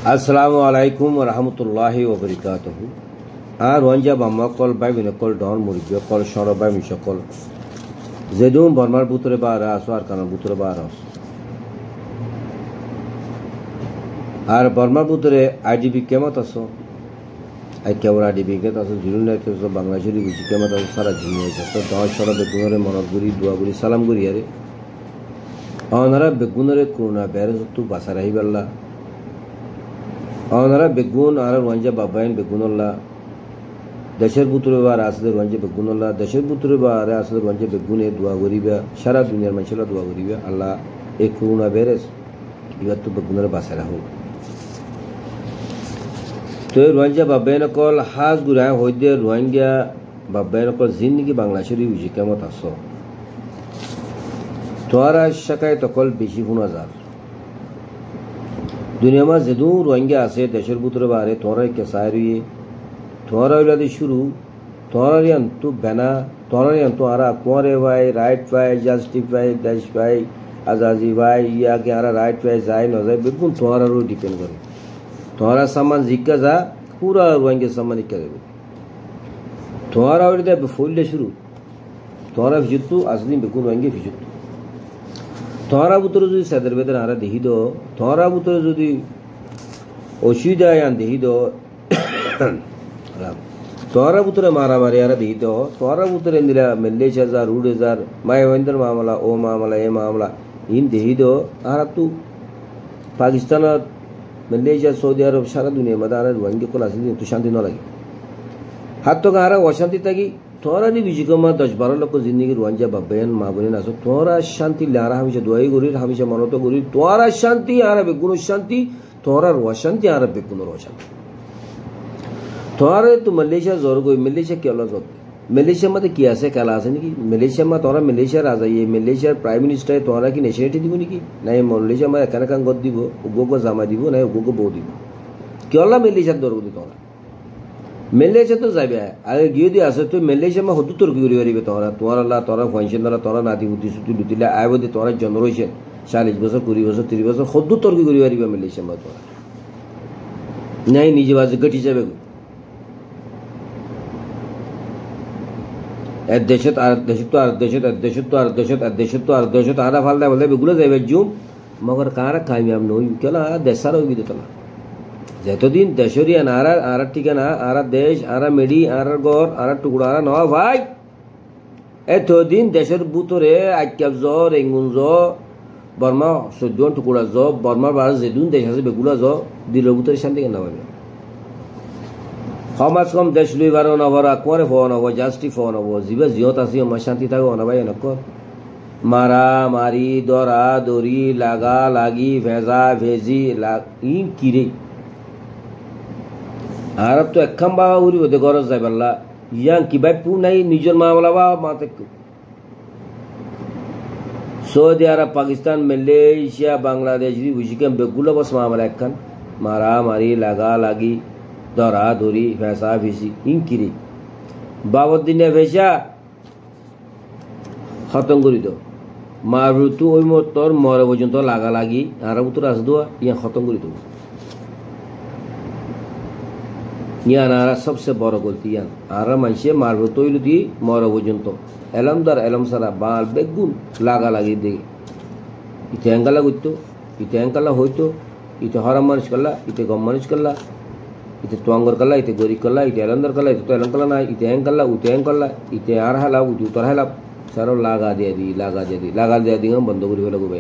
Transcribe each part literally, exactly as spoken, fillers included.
আসসালামু আলাইকুম রহমতুল্লাহি ওবরকাতুহু। আর রঞ্জা বাম্মা কল বাই বিনকল ডন মুরগি কল সর বাই মিশকল যেদুম বর্মার বুতরে বা আসো আর কানার বুতরে বা আস আর বর্মার বুতরে আইডিবি কেমত আসো আই কেবল আইডিবি কে আসো জিরুন রাখতে বাংলাদেশের বেশি কেমত আসো সারা জিনিস হয়েছে তো দশ সর বেগুনরে মনত গুড়ি দোয়া গুড়ি সালাম গুড়ি আরে অনারা বেগুনরে করোনা ভাইরাস তো বাসা রাহি বেল্লা অনারা বেগুন আর রঞ্জা বাবাইন বেগুনল্লা দেশের বুতরে বা আসলে রঞ্জা বেগুনল্লা দেশের বুতরে বা আর আসলে রঞ্জা বেগুনে দোয়া করিবা সারা দুনিয়ার মানুষেরা দোয়া করিবা আল্লাহ এই করোনা ভাইরাস এবার তো বেগুনের বাসা রাখো তো রঞ্জা বাবাইন কল হাজ গুড়ায় হইতে রোহিঙ্গা বাবাইন কল জিন্দগি বাংলাদেশের বুঝি কেমত আসো তোরা শাখায় তকল বেশি শোনা যার দুনিয়া মা যেদু রোহিঙ্গা আছে দেশের ভিতরে বারে তোরাই কেসায় রুয়ে তোরা ওইলাদি শুরু তোরারিয়ান তো বেনা তোরারিয়ান তো আরা কোরে ভাই রাইট ভাই জাস্টিফাই দেশ ভাই আজাজি ভাই ইয়াকে আরা রাইট ভাই যায় না যায় বেগুন তোরারও ডিপেন্ড করে তোরা সামান জিজ্ঞা যা পুরা রোহিঙ্গা সামান ইকা দেবে তোরা ওইটা ফুললে শুরু তোরা ভিজুতু আসলি বেগুন রোহিঙ্গা ভিজুতু তোরা ভিতরে যদি সাদের বেদন আরা দেখি দো তোরা ভিতরে যদি অসুবিধা আন দেখি দো তোরা ভিতরে মারামারি আরা দেখি দো তোরা ভিতরে নিলা মেল্লেশ হাজার রুড হাজার মায়াবেন্দ্র মামলা ও মামলা এ মামলা ইন দেখি দো আর তু পাকিস্তান মালয়েশিয়া সৌদি আরব সারা দুনিয়া মধ্যে আর রোহিঙ্গা কল আসলে তো শান্তি না লাগে হাত তো আর অশান্তি থাকি তোরা নি বিজি কমা দশ বারো লক্ষ জিন্দগি রোহিঙ্গা বাবেন মা বোন আসো তোরা শান্তি লারা হামেশা দোয়াই করি হামেশা মনত করি তোরা শান্তি আর বেগুন শান্তি তোরা অশান্তি আর বেগুনের অশান্তি তোরা তো মালয়েশিয়া জোর গই মালয়েশিয়া কেলা জোর মালয়েশিয়ার মধ্যে কি আছে খেলা আছে নাকি মালয়েশিয়ার মা তোরা মালয়েশিয়া রাজা ইয়ে মালয়েশিয়ার প্রাইম মিনিস্টার তোরা কি ন্যাশনালিটি দিব নাকি নাই মালয়েশিয়া মা এখানে কান গদ দিব উগো জামা দিব নাই উগো বউ দিব কেলা মালয়েশিয়ার দর গদি তোরা মালয়েশিয়া তো যাবে আগে গিয়ে দিয়ে আসে তুই মালয়েশিয়া মা হতু তোর করি পারিবে তোরা তোমার আল্লাহ তোরা ফাইনশন দ্বারা তোরা নাতি উতি সুতি লুতিলে আয় বোধে তোরা জন্ম রয়েছে চাল্লিশ বছর কুড়ি বছর তিরিশ বছর হদ্দু তর্কি করি পারিবে মালয়েশিয়া মা তোরা নাই নিজে বাজে গটি যাবে এক দেশত আর দেশত আর দেশত এক দেশত আর দেশত এক দেশত আর দেশত আধা ফালদা বলতে বেগুলো যাবে জুম মগর কারা কামিয়াব নই কেলা দেশার হইবি তোলা যতদিন দেশরিয়া আর আর ঠিকানা আর দেশ আর মেডি আর গড় আর টুকরা আর নয় ভাই এতদিন দেশের ভিতরে আজ্ঞাব জ রেঙ্গুন জ বর্মা চোদ্দ টুকুরা জ বর্মার বার যেদিন দেশ আছে বেগুলা জ দিলের ভিতরে শান্তি কেন পাবে সমাজ কম দেশ লই বারো নভরা কোয়ারে ফোন হব জাস্টি ফোন হব যিবা জিহত আছে আমার শান্তি থাকো অনাবাই এনেক মারা মারি দরা দরি লাগা লাগি ভেজা ভেজি ই কিরে আর তো একখান বাবা উড়ি বোধে গরজ যাই পারলা ইয়াং কিবাই পু নাই নিজের মামলা বা মাতে Saudi Arab Pakistan Malaysia Bangladesh বুঝিকে বেগুলো বস মামলা একখান মারা মারি লাগা লাগি দরা দরি ভেসা ভেসি ইং কিরি বাবর দিনে ভেসা খতম করি তো মার তু ওই তোর মরে পর্যন্ত লাগা লাগি আর তোর আস দোয়া ইয়া খতম করি দেবো ইয়ান আর সবচেয়ে বড় গলতি ইয়ান আর মানুষে মারব তৈল দিয়ে মরা পর্যন্ত এলম দার এলম সারা বাল বেগুন লাগা লাগি দেখে ইতে অ্যাঙ্গালা করতো ইতে অ্যাঙ্কালা হইতো ইতে হরাম মানুষ করলা ইতে গম মানুষ করলা ইতে তোয়াঙ্গর করলা ইতে গরিব করলা ইতে এলমদার করলা ইতে তো এলম করলা না ইতে অ্যাং করলা উতে অ্যাং করলা ইতে আর হেলা উতে উত্তর হেলা সারো লাগা দিয়ে দি লাগা দিয়ে দি লাগা দিয়ে দি বন্ধ করি ফেলা গুবাই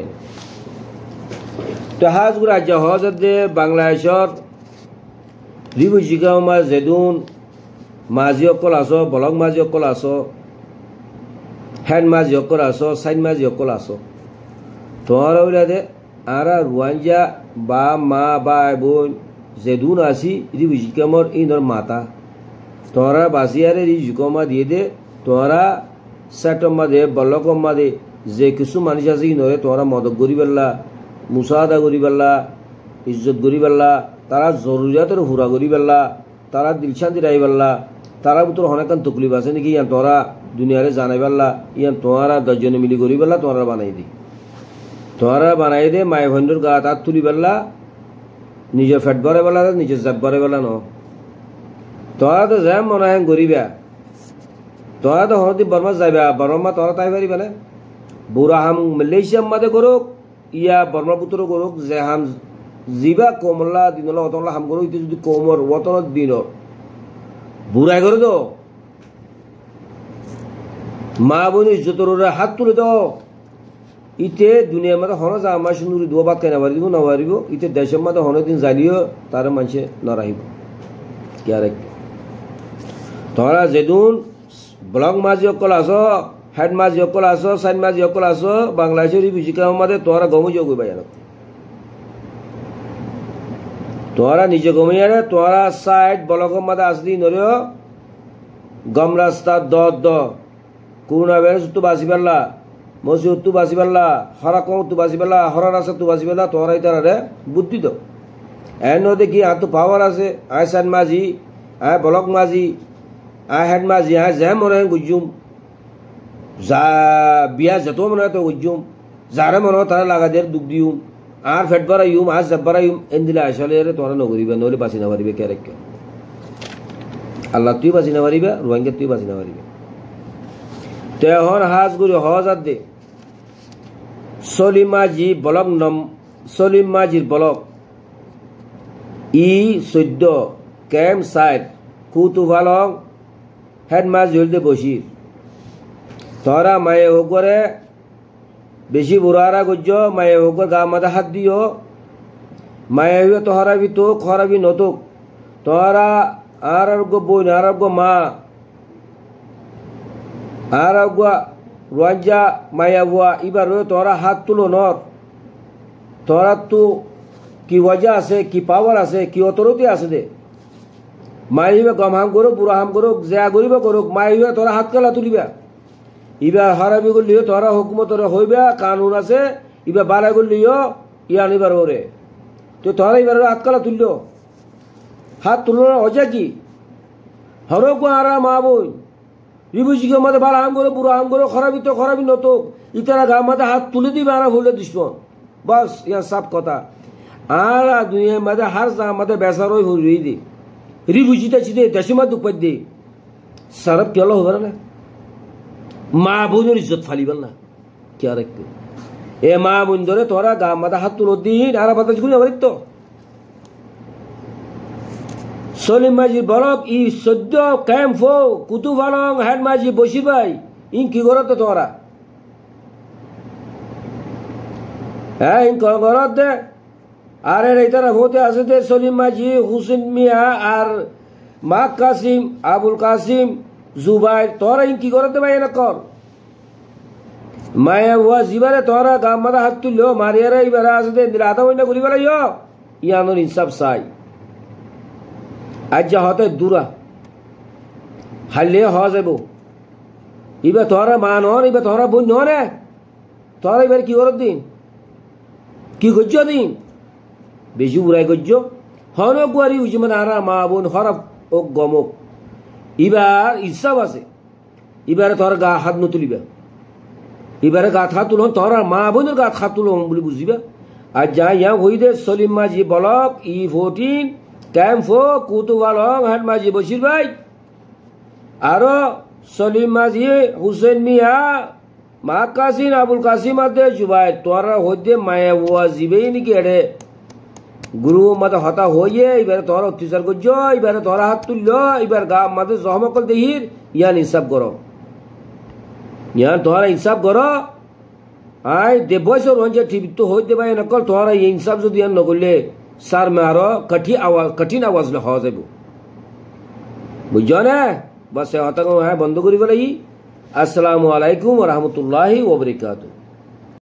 তো হাজ গুড়া জাহাজ দে বাংলাদেশর রিবু জিগামা যেদুন মাঝি অকল আছো বলক মাঝি অকল আছো হ্যান্ড মাঝি অকল আছো সাইড মাঝি অকল আছো তোমার ওইলাদে আর রোহিঙ্গা বা মা বা বোন যেদুন আসি রিবু জিকামর ইনর মাতা তোরা বাসিয়ারে রি জিকমা দিয়ে দে তোরা সেটম্মা দে বলকম্মা দে যে কিছু মানুষ আছে ইনরে তোরা মদক করি পেল্লা মুসাদা করি পেল্লা ইজ্জত করি পেল্লা তারা জরুরিয়াতের হুরা করি পেল্লা তারা দিলশান্তি রাই পেল্লা তারা ভিতর অনেকক্ষণ তকলিফ আছে নাকি ইয়ান তোরা দুনিয়ারে জানাই পেল্লা ইয়ান তোরা দশজনে মিলি করি পেল্লা তোরা বানাই দি তোরা বানাই দে মায় ভণ্ডর গা তার তুলি পেল্লা নিজে ফেট ভরে বেলা নিজে জাপ ভরে বেলা ন তোরা তো যাম মনে হয় গরিবা তোরা তো হরদি বর্মা যাইবা বর্মা তোরা তাই পারিবা না বুড়া হাম মালয়েশিয়া মাদে করুক ইয়া ব্রহ্মপুত্র করুক যে হাম জিবা কমলা দিনলা অতলা হাম করুক ইতে যদি কোমর অতল দিনর বুড়াই করে তো মা বোন ইজ্জতর হাত তুলে দাও ইতে দুনিয়ার মধ্যে হন যা আমার সুন্দরী দু বাদ কেনা পারিব না পারিব ইতে দেশের মধ্যে হন দিন জ্বালিও তার মানুষে নরাইব কি আর তোরা যেদিন ব্লক মাঝি অকল আস হেড মাঝি অকল আস সাইড মাঝি অকল আস বাংলাদেশের বিজিকার মধ্যে তোরা গমে যোগ হইবা জানো তোরা নিজে গমে জানে তোরা সাইড ব্লকের মধ্যে আসলি নরিও গম রাস্তা দ দ করোনা ভাইরাস তো বাঁচি পারলা মসজিদ তো বাঁচি পারলা হরা কম তো বাঁচি পারলা হরা রাস্তা তো বাঁচি পারলা তোরাই তারা বুদ্ধি তো এর নদী কি আর তো পাওয়ার আছে আয় সাইড মাঝি আয় ব্লক মাঝি আয় হেড মাঝি আয় যে মনে হয় গুজুম যা বিয়া যত মনে হয় তো গুজুম যারা মনে হয় তারা লাগা দিয়ে দুঃখ দিউম আর ফেট বাড়াইম আর জাপ বাড়াইম এন দিলে আসলে তোরা নগরিবে নহলে বাঁচি না পারিবে কে রেখে আল্লাহ তুই বাঁচি না পারিবে রোহিঙ্গা তুই বাঁচি না পারিবে তেহন হাজ গুরি হজার দে সলিম মাঝি ব্লক নম সলিম মাঝির ব্লক ই চৈদ্য কেম সাইড কুতুভালং হেড মাছ ঝুলতে বসির তোরা মায়ে হোকরে বেশি বুড়ারা গজ্য মায়ে হোকর গা মাথা হাত দিও মায়ে হুয়ে তোহরাবি তো খরাবি নতুক তোরা আর আরোগ্য বোন আর আরোগ্য মা আর আরোগ্য রঞ্জা মায়া বুয়া এবার তোরা হাত তুলো নর তোরা তো কি ওয়াজা আছে কি পাওয়ার আছে কি অতরতি আছে দে মাইবে গম হাম করুক বুড়া হাম করুক যা করিব করুক মাইবে তোরা হাত কালা তুলিবা ইবার হারাবি করলিও তোরা হুকুমত হইবা কানুন আছে ইবা বাড়াই করলিও ইয়া নিবার ওরে তো তোরা এবার হাত কালা তুলল হাত তুলল অজা কি হরক আরা মা বোন রিবুজিকে মধ্যে বাড়া হাম করো বুড়া হাম করো খরাবি তো খরাবি নত ইতারা গা মাথা হাত তুলে দিবে আর ভুলে দুশ্মন বাস ইয়া সাপ কথা আর দুনিয়ার মধ্যে হার যা আমাদের বেসারই হই দি রিবুজিটা চিদে দেশমা দুপাই দে সারব কেল হবার না মা বোনের ইজ্জত ফালিবার না কি আর একটু এ মা বোন ধরে তোরা গা মাথা হাত তুলো দিন আর বাতাস গুলি আমার তো সলিম মাঝি বলক ই সদ্য ক্যাম্প ফো কুতুবালং হেড মাঝি বসি ভাই ইন কি করত তোরা হ্যাঁ ইন করত দে আরে এইতারা হতে আছে দে সলিম মাঝি হুসেন মিয়া আর মা কাসিম আবুল কাসিম জুবাইর তোরা ইন কি করতে ভাই না কর মায়া হুয়া জিবারে তোরা গাম মাথা হাত তুললো মারিয়ারা এবার আছে দে আধা মহিনা ঘুরি বেড়াইও ইয়ানোর ইনসাফ চাই আজ যা হতে দূরা হারলে হওয়া যাব এবার তোরা মা নন এবার তোরা বোন নন তোরা এবার কি করত দিন কি করছ দিন বেশি উড়াই করছ হন গুয়ারি উঠছে মানে আর মা বোন হর ও গমক এবার ইনসাফ আছে এবারে তোর গা হাত নতুলিবা এবারে গা হাত তুলন তোরা মা বোনের গা হাত তুলন বলে বুঝিবা আর যা ইয়া হই দে সলিম মাঝি block E fourteen camp Kutupalong head মাঝি বসির ভাই আরো সলিম মাঝি হুসেন মিয়া মা কাসিম আবুল কাসিম আদে জুবাই তোরা হইতে মায়া বুয়া জিবেই নাকি এড়ে গুরু মাতে হতা হইয়ে এবারে তোরা অত্যাচার করছ এবারে তোরা হাত তুলল এবার গা মাতে জহমকল দেহির ইয়ান ইনসাফ করো ইয়ান তোরা ইনসাফ করো আয় দে বয়স রঞ্জে ঠিক তো হইতে ভাই নকল তোরা ইনসাফ যদি ইয়ান নকরলে সার में आरो कठिन आवाज कठिन आवाज में हो जाबो बुझो ना बस हता है बंद करी बोले अस्सलामु अलैकुम व रहमतुल्लाहि व बरकातहू।